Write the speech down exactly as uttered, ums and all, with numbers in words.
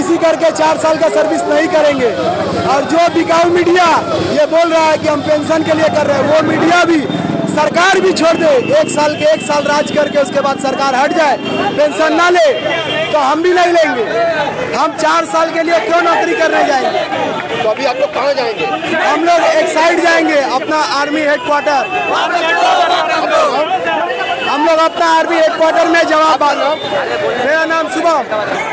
OBC करके चार साल का सर्विस नहीं करेंगे। और जो बिकाऊ मीडिया ये बोल रहा है कि हम पेंशन के लिए कर रहे हैं, वो मीडिया भी सरकार भी छोड़ दे, एक साल के एक साल राज करके उसके बाद सरकार हट जाए, पेंशन ना ले, तो हम भी नहीं लेंगे। हम चार साल के लिए क्यों नौकरी करने जाएंगे? तो अभी आप लोग कहाँ जाएंगे? हम लोग एक साइड जाएंगे, अपना आर्मी हेडक्वार्टर। हम लोग अपना आर्मी हेडक्वार्टर में जवाब। मेरा नाम शुभम।